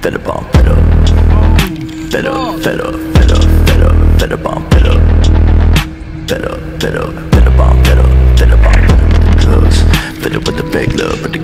Fed up on fed up. Fed up, fed up, fed up, fed up, fed up on fed up. Fed up, fed up, fed up on fed up, fed up on fed up with the drugs. Fed up with the fake love, but the